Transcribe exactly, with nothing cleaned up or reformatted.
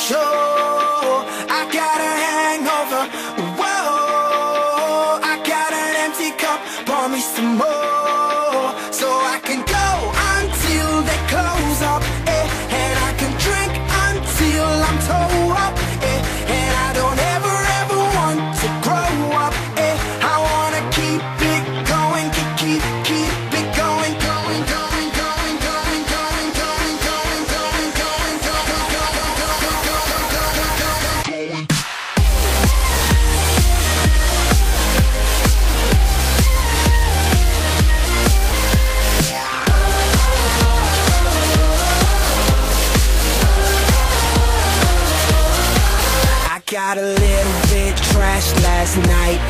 show. I got a hangover, whoa. I got an empty cup, pour me some more, so I can go until they close up, eh. And I can drink until I'm toe up, eh. And I don't ever ever want to grow up, eh. I wanna keep it going, keep keep keep it going, going, going, going, going, going, going, going, going, going, going, going, going, going. Got a little bit trashed last night.